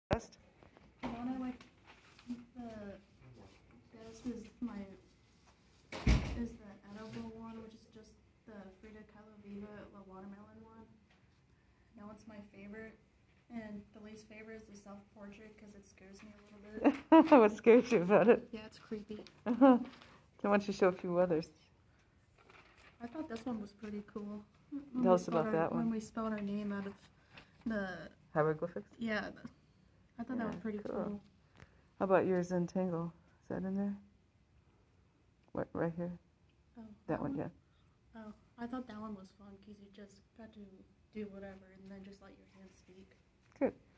best? The one I like the best is the edible one, which is just the Frida Kahlo Viva watermelon one. That one's my favorite. And the least favorite is the self-portrait because it scares me a little bit. What scares you about it? Yeah, it's creepy. So why don't you show a few others? I thought this one was pretty cool. Tell us about that one. When we spelled our name out of the... Hieroglyphics? Yeah, I thought that was pretty cool. How about your Zentangle? Is that in there? What, right here? Oh, that one, yeah. Oh, I thought that one was fun because you just got to do whatever and then just let your hands speak. Good.